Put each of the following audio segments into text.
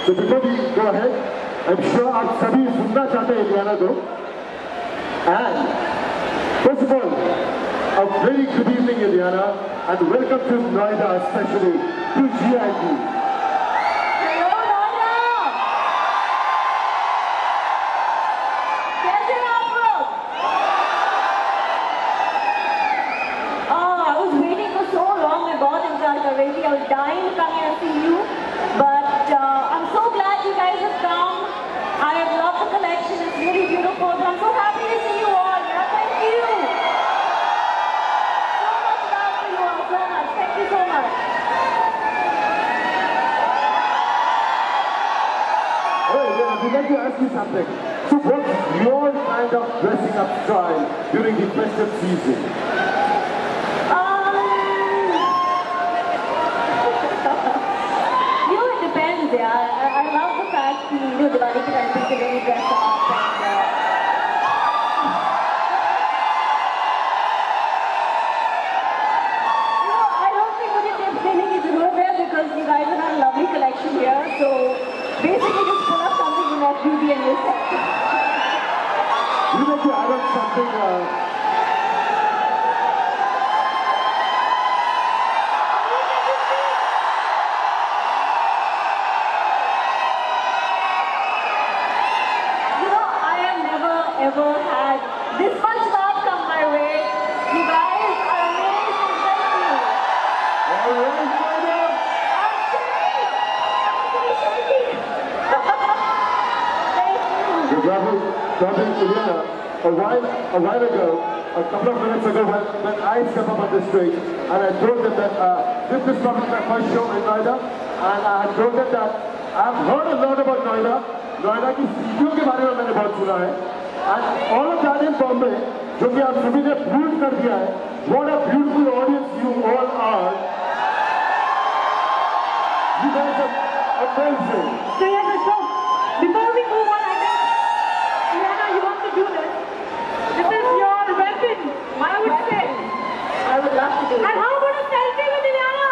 So before we go ahead, I'm sure आप सभी सुनना चाहते हैं इलियाना को. And first of all, a very good evening, Ileana, and welcome to Noida, especially to GIT. Hello, Noida. कैसे हैं आप लोग? I was waiting for so long. मैं बहुत इंतजार कर रही थी. I was dying to come here and see you, but I'm so glad you guys have come. I have loved the collection. It's really beautiful. So I'm so happy to see you all. Yeah, thank you. So much love for you all. So much. Thank you so much. Hey, I'd like to ask you something. So what's your kind of dressing up style during the festive season? You know, it depends, yeah. I love the fact that, you know, Diwali ke time pe really dress up and you know, I don't think mujhe tips dene ki zarorat hai because you guys have a lovely collection here. So basically just pull up something in that beauty and you're set. You like to add on something ever had this much love come my way. You guys are amazing. Thank you. All right, Noida. I'm shaking. I'm shaking. Thank you. Brother Ileana, a while ago, a couple of minutes ago, when I stepped up on the stage, and I told them that this is probably my first show in Noida, and I told them that I've heard a lot about Noida. Noida की सीढ़ियों के बारे में मैंने बहुत सुना है. And all of that in Bombay, जो कि आप सभी ने prove कर दिया है. What a beautiful audience you all are. You guys are amazing. So yes, Ashok, before we move on, I think, Ileana, you want to do this. This is your weapon, I would say. I would love to do it. And how about a selfie with Ileana?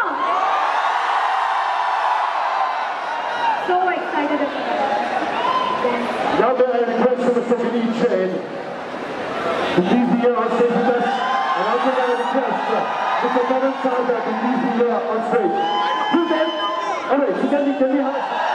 So excited about it. Now may I request for Mr. Vinny Jain to please be here on stage with us, and also may I request Mr. Karan Sarda to please be here on stage. Who's there? Alright, so can we have